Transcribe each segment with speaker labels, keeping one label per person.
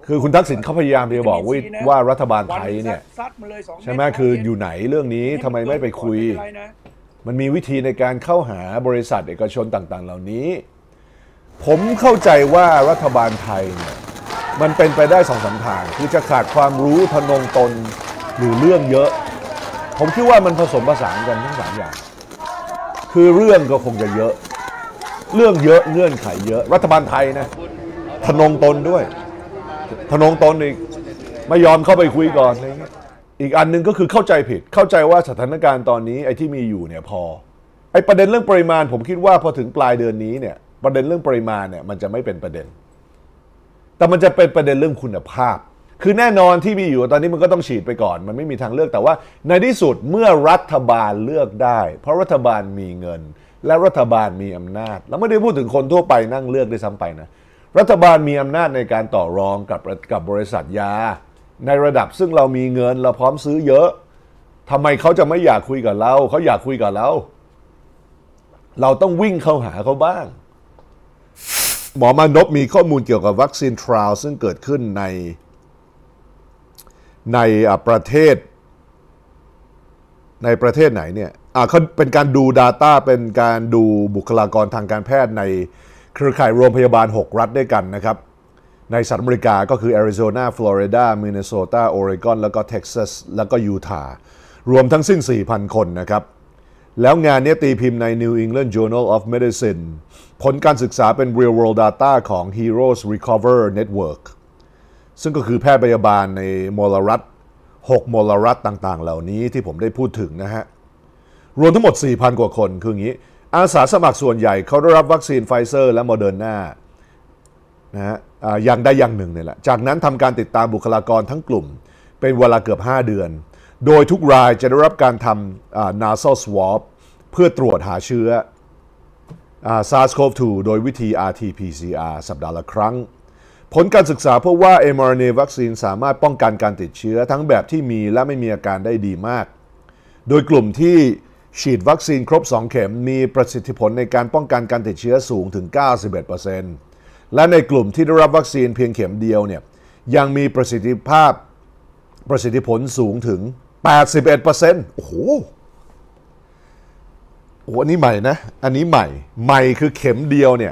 Speaker 1: คือคุณทักษิณเขาพยายามจะบอกว่ารัฐบาลไทยเนี่ยใช่ไหมคืออยู่ไหนเรื่องนี้ทำไมไม่ไปคุยมันมีวิธีในการเข้าหาบริษัทเอกชนต่างๆเหล่านี้ผมเข้าใจว่ารัฐบาลไทยเนี่ยมันเป็นไปได้2-3 ทางคือจะขาดความรู้ทะนงตนหรือเรื่องเยอะผมคิดว่ามันผสมผสานกันทั้ง3 อย่างคือเรื่องก็คงจะเยอะเรื่องเยอะเงื่อนไขเยอะรัฐบาลไทยนะทะนงตนด้วยทะนงตนอีกไม่ยอมเข้าไปคุยก่อนอะไรเงี้ยอีกอันนึงก็คือเข้าใจผิดเข้าใจว่าสถานการณ์ตอนนี้ไอ้ที่มีอยู่เนี่ยพอไอ้ประเด็นเรื่องปริมาณผมคิดว่าพอถึงปลายเดือนนี้เนี่ยประเด็นเรื่องปริมาณเนี่ยมันจะไม่เป็นประเด็นแต่มันจะเป็นประเด็นเรื่องคุณภาพคือแน่นอนที่มีอยู่ตอนนี้มันก็ต้องฉีดไปก่อนมันไม่มีทางเลือกแต่ว่าในที่สุดเมื่อรัฐบาลเลือกได้เพราะรัฐบาลมีเงินและรัฐบาลมีอำนาจแล้วไม่ได้พูดถึงคนทั่วไปนั่งเลือกด้วยซ้ำไปนะรัฐบาลมีอำนาจในการต่อรองกับบริษัทยาในระดับซึ่งเรามีเงินเราพร้อมซื้อเยอะทำไมเขาจะไม่อยากคุยกับเราเขาอยากคุยกับเราเราต้องวิ่งเข้าหาเขาบ้างหมอมานพมีข้อมูลเกี่ยวกับวัคซีนทรายซึ่งเกิดขึ้นในประเทศไหนเนี่ยเขาเป็นการดู Data เป็นการดูบุคลากรทางการแพทย์ในเครือข่ายโรงพยาบาล6 รัฐด้วยกันนะครับในสหรัฐอเมริกาก็คือแอริโซนาฟลอริดามินนิโซตาโอเรกอนแล้วก็เท็กซัสแล้วก็ยูทาห์รวมทั้งสิ้น 4,000 คนนะครับแล้วงานนี้ตีพิมพ์ใน New England Journal of Medicine ผลการศึกษาเป็น Real World Data ของ Heroes Recover Network ซึ่งก็คือแพทย์พยาบาลในมลรัฐ6 มลรัฐต่างๆเหล่านี้ที่ผมได้พูดถึงนะฮะรวมทั้งหมด 4,000 กว่าคนคืออย่างนี้อาสาสมัครส่วนใหญ่เขาได้รับวัคซีนไฟเซอร์และโมเดอร์นานะฮะอย่างใดอย่างหนึ่งเนี่ยแหละจากนั้นทำการติดตามบุคลากรทั้งกลุ่มเป็นเวลาเกือบ5 เดือนโดยทุกรายจะได้รับการทำnasal swab เพื่อตรวจหาเชื้อSARS-CoV-2 โดยวิธี RT-PCR สัปดาห์ละครั้งผลการศึกษาพบว่า mRNA วัคซีนสามารถป้องกันการติดเชื้อทั้งแบบที่มีและไม่มีอาการได้ดีมากโดยกลุ่มที่ฉีดวัคซีนครบ2 เข็มมีประสิทธิผลในการป้องกันการติดเชื้อสูงถึง 91% และในกลุ่มที่ได้รับวัคซีนเพียงเข็มเดียวเนี่ยยังมีประสิทธิผลสูงถึง 81% โอ้โหอันนี้ใหม่นะอันนี้ใหม่คือเข็มเดียวเนี่ย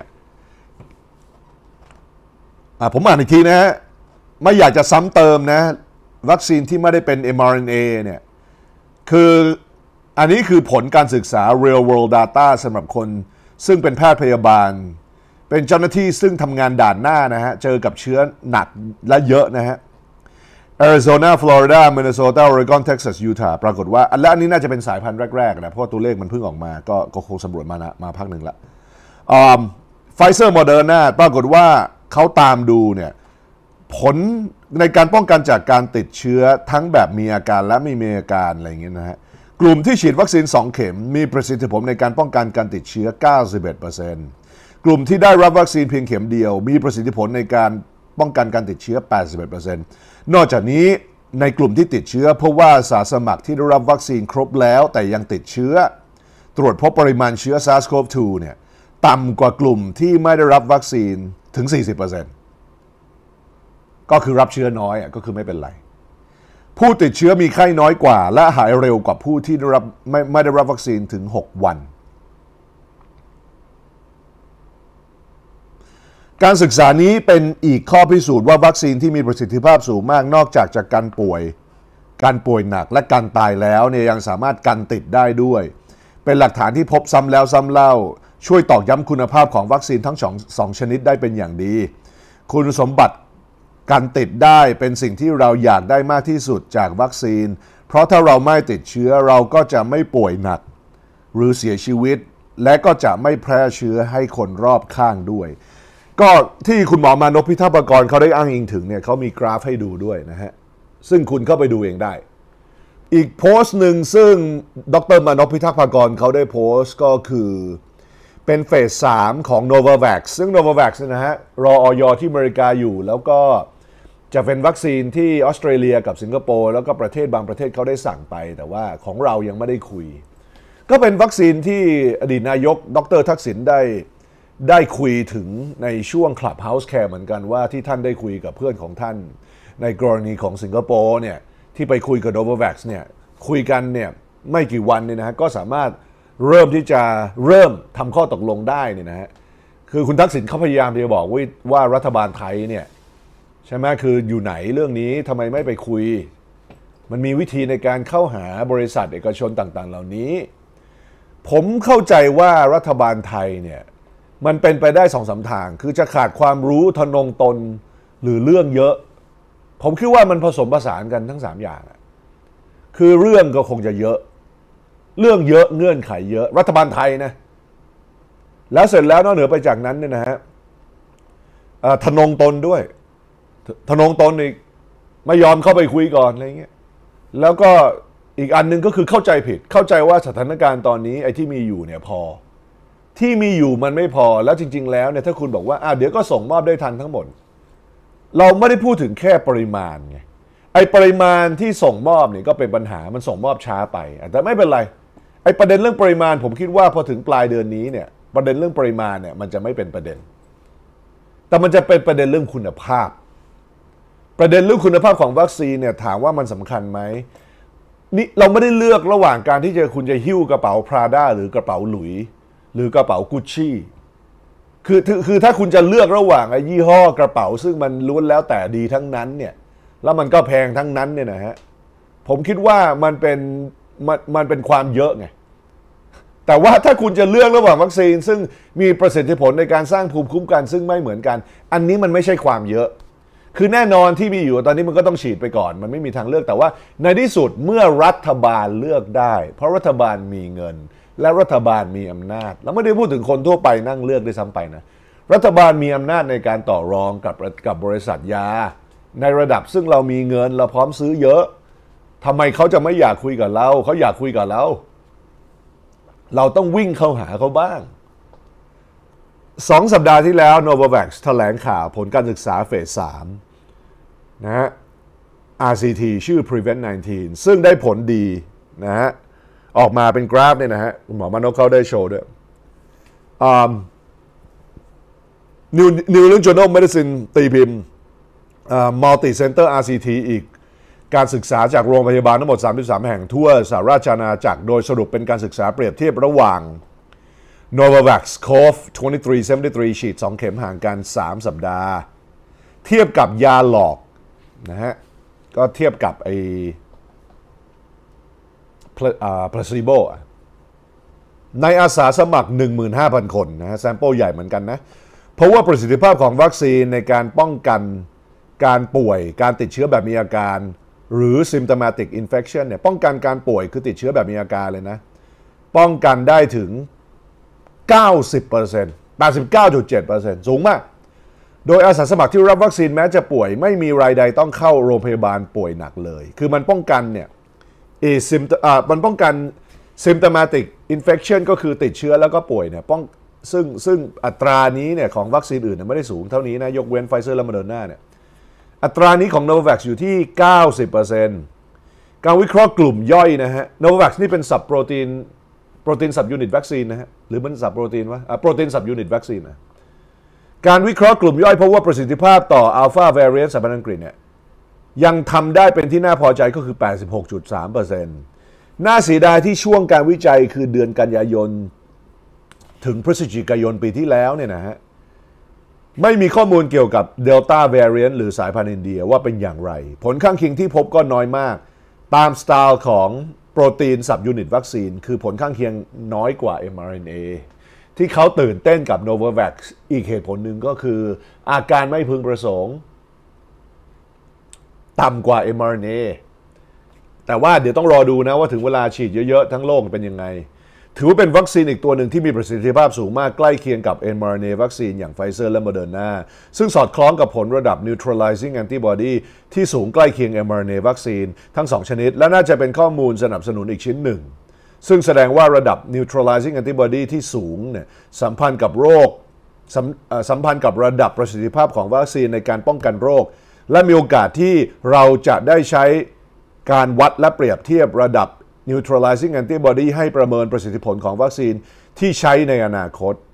Speaker 1: ผมอ่านอีกทีนะฮะไม่อยากจะซ้ำเติมนะวัคซีนที่ไม่ได้เป็น mRNA เนี่ยคืออันนี้คือผลการศึกษา real world data สำหรับคนซึ่งเป็นแพทย์พยาบาลเป็นเจ้าหน้าที่ซึ่งทำงานด่านหน้านะฮะเจอกับเชื้อหนักและเยอะนะฮะ Arizona Florida Minnesota Oregon Texas Utah ปรากฏว่าและอันนี้น่าจะเป็นสายพันธุ์แรกๆนะเพราะตัวเลขมันเพิ่งออกมาก็คงสำรวจมาพักหนึ่งละPfizer Moderna ปรากฏว่าเขาตามดูเนี่ยผลในการป้องกันจากการติดเชื้อทั้งแบบมีอาการและไม่มีอาการอะไรอย่างเงี้ยนะฮะกลุ่มที่ฉีดวัคซีน2 เข็มมีประสิทธิผลในการป้องกันการติดเชื้อ 91% กลุ่มที่ได้รับวัคซีนเพียงเข็มเดียวมีประสิทธิผลในการป้องกันการติดเชื้อ 81% นอกจากนี้ในกลุ่มที่ติดเชื้อพบว่าอาสาสมัครที่ได้รับวัคซีนครบแล้วแต่ยังติดเชื้อตรวจพบปริมาณเชื้อ SARS-CoV-2 เนี่ยต่ำกว่ากลุ่มที่ไม่ได้รับวัคซีนถึง 40% ก็คือรับเชื้อน้อยก็คือไม่เป็นไรผู้ติดเชื้อมีไข้น้อยกว่าและหายเร็วกว่าผู้ที่ไม่ได้รับวัคซีนถึง6 วันการศึกษานี้เป็นอีกข้อพิสูจน์ว่าวัคซีนที่มีประสิทธิภาพสูงมากนอกจากการป่วยหนักและการตายแล้วเนี่ยยังสามารถกันติดได้ด้วยเป็นหลักฐานที่พบซ้ำแล้วซ้ำเล่าช่วยตอกย้ำคุณภาพของวัคซีนทั้ง2 ชนิดได้เป็นอย่างดีคุณสมบัติการติดได้เป็นสิ่งที่เราอยากได้มากที่สุดจากวัคซีนเพราะถ้าเราไม่ติดเชื้อเราก็จะไม่ป่วยหนักหรือเสียชีวิตและก็จะไม่แพร่เชื้อให้คนรอบข้างด้วยก็ที่คุณหมอมานพพิทักษ์ประกรณ์เขาได้อ้างอิงถึงเนี่ยเขามีกราฟให้ดูด้วยนะฮะซึ่งคุณเข้าไปดูเองได้อีกโพสต์หนึ่งซึ่งดร.มานพพิทักษ์ประกรณ์เขาได้โพสต์ก็คือเป็นเฟส 3ของ Novavax ซึ่ง Novavax นะฮะรอ อย.ที่อเมริกาอยู่แล้วก็จะเป็นวัคซีนที่ออสเตรเลียกับสิงคโปร์แล้วก็ประเทศบางประเทศเขาได้สั่งไปแต่ว่าของเรายังไม่ได้คุยก็เป็นวัคซีนที่อดีตนายกดร.ทักษิณได้คุยถึงในช่วง Clubhouse Care เหมือนกันว่าที่ท่านได้คุยกับเพื่อนของท่านในกรณีของสิงคโปร์เนี่ยที่ไปคุยกับ Novavax เนี่ยคุยกันเนี่ยไม่กี่วันเนี่ยนะฮะก็สามารถเริ่มทำข้อตกลงได้เนี่ยนะฮะคือคุณทักษิณเขาพยายามจะบอกว่ารัฐบาลไทยเนี่ยใช่ไหมคืออยู่ไหนเรื่องนี้ทำไมไม่ไปคุยมันมีวิธีในการเข้าหาบริษัทเอกชนต่างๆเหล่านี้ผมเข้าใจว่ารัฐบาลไทยเนี่ยมันเป็นไปได้2-3 ทางคือจะขาดความรู้ทะนงตนหรือเรื่องเยอะผมคิดว่ามันผสมผสานกันทั้ง3อย่างคือเรื่องก็คงจะเยอะเรื่องเยอะเงื่อนไขเยอะรัฐบาลไทยนะแล้วเสร็จแล้วนอกเหนือไปจากนั้นเนี่ยนะฮะทะนงตนด้วยทะนงตนอีกไม่ยอมเข้าไปคุยก่อนอะไรเงี้ยแล้วก็อีกอันนึงก็คือเข้าใจผิดเข้าใจว่าสถานการณ์ตอนนี้ไอ้ที่มีอยู่เนี่ยพอที่มีอยู่มันไม่พอแล้วจริงๆแล้วเนี่ยถ้าคุณบอกว่าเดี๋ยวก็ส่งมอบได้ทันทั้งหมดเราไม่ได้พูดถึงแค่ปริมาณไงไอ้ปริมาณที่ส่งมอบเนี่ยก็เป็นปัญหามันส่งมอบช้าไปแต่ไม่เป็นไรไอ้ประเด็นเรื่องปริมาณผมคิดว่าพอถึงปลายเดือนนี้เนี่ยประเด็นเรื่องปริมาณเนี่ยมันจะไม่เป็นประเด็นแต่มันจะเป็นประเด็นเรื่องคุณภาพประเด็นเรื่องคุณภาพของวัคซีนเนี่ยถามว่ามันสำคัญไหมนี่เราไม่ได้เลือกระหว่างการที่คุณจะหิ้วกระเป๋าพราด้าหรือกระเป๋าหลุยหรือกระเป๋ากุชชี่คือถ้าคุณจะเลือกระหว่างไอ้ยี่ห้อกระเป๋าซึ่งมันล้วนแล้วแต่ดีทั้งนั้นเนี่ยแล้วมันก็แพงทั้งนั้นเนี่ยนะฮะผมคิดว่ามันเป็นความเยอะไงแต่ว่าถ้าคุณจะเลือกระหว่างวัคซีนซึ่งมีประสิทธิผลในการสร้างภูมิคุ้มกันซึ่งไม่เหมือนกันอันนี้มันไม่ใช่ความเยอะคือแน่นอนที่มีอยู่ตอนนี้มันก็ต้องฉีดไปก่อนมันไม่มีทางเลือกแต่ว่าในที่สุดเมื่อรัฐบาลเลือกได้เพราะรัฐบาลมีเงินและรัฐบาลมีอำนาจแล้วไม่ได้พูดถึงคนทั่วไปนั่งเลือกด้วยซ้ำไปนะรัฐบาลมีอำนาจในการต่อรองกับบริษัทยาในระดับซึ่งเรามีเงินเราพร้อมซื้อเยอะทำไมเขาจะไม่อยากคุยกับเราเขาอยากคุยกับเราเราต้องวิ่งเข้าหาเขาบ้าง2 สัปดาห์ที่แล้ว Novavax แถลงข่าวผลการศึกษาเฟส 3นะฮะ RCT ชื่อ Prevent 19 ซึ่งได้ผลดีนะฮะออกมาเป็นกราฟเนี่ยนะฮะหมอมานพเขาได้โชว์ด้วย New England Journal of Medicine ตีพิมพ์Multi Center RCT อีกการศึกษาจากโรงพยาบาลทั้งหมด33 แห่งทั่วสหราชอาณาจักรโดยสรุปเป็นการศึกษาเปรียบเทียบระหว่าง Novavax CoV 2373 ฉีด 2 เข็มห่างกัน 3 สัปดาห์เทียบกับยาหลอกนะฮะก็เทียบกับไอ้placebo ในอาสาสมัคร 15,000 คนนะฮะแซมเปิลใหญ่เหมือนกันนะเพราะว่าประสิทธิภาพของวัคซีนในการป้องกันการป่วยการติดเชื้อแบบมีอาการหรือ symptomatic infection เนี่ยป้องกันการป่วยคือติดเชื้อแบบมีอาการเลยนะป้องกันได้ถึง 90% 89.7% สูงมากโดยอาสาสมัครที่รับวัคซีนแม้จะป่วยไม่มีรายใดต้องเข้าโรงพยาบาลป่วยหนักเลยคือมันป้องกันเนี่ยมันป้องกัน symptomatic infection ก็คือติดเชื้อแล้วก็ป่วยเนี่ยซึ่งอัตรานี้เนี่ยของวัคซีนอื่นไม่ได้สูงเท่านี้นะยกเว้นไฟเซอร์และโมเดอร์นาเนี่ยอัตรานี้ของ Novavax อยู่ที่ 90% การวิเคราะห์กลุ่มย่อยนะฮะ Novavax นี่เป็นสับโปรตีนสับยูนิตวัคซีนนะฮะหรือมันสับโปรตีนวะโปรตีนสับยูนิตวัคซีนนะการวิเคราะห์กลุ่มย่อยพบว่าประสิทธิภาพต่อ Alpha Variant สายพันธุ์อังกฤษเนี่ยยังทำได้เป็นที่น่าพอใจก็คือ 86.3% น่าเสียดายที่ช่วงการวิจัยคือเดือนกันยายนถึงพฤศจิกายนปีที่แล้วเนี่ยนะฮะไม่มีข้อมูลเกี่ยวกับ Delta Variant หรือสายพันธุ์อินเดียว่าเป็นอย่างไรผลข้างเคียงที่พบก็น้อยมากตามสไตล์ของโปรตีนสับยูนิตวัคซีนคือผลข้างเคียงน้อยกว่า mRNA ที่เขาตื่นเต้นกับ Novavax อีกเหตุผลหนึ่งก็คืออาการไม่พึงประสงค์ต่ำกว่า mRNA แต่ว่าเดี๋ยวต้องรอดูนะว่าถึงเวลาฉีดเยอะๆทั้งโลกเป็นยังไงถือว่าเป็นวัคซีนอีกตัวหนึ่งที่มีประสิทธิภาพสูงมากใกล้เคียงกับ mRNA วัคซีนอย่างไฟเซอร์และโมเดอร์นาซึ่งสอดคล้องกับผลระดับ neutralizing antibody ที่สูงใกล้เคียง mRNA วัคซีนทั้ง2ชนิดและน่าจะเป็นข้อมูลสนับสนุนอีกชิ้นหนึ่งซึ่งแสดงว่าระดับ neutralizing antibody ที่สูงเนี่ยสัมพันธ์กับระดับประสิทธิภาพของวัคซีนในการป้องกันโรคและมีโอกาสที่เราจะได้ใช้การวัดและเปรียบเทียบระดับneutralizing antibody ให้ประเมินประสิทธิผลของวัคซีนที่ใช้ในอนาคต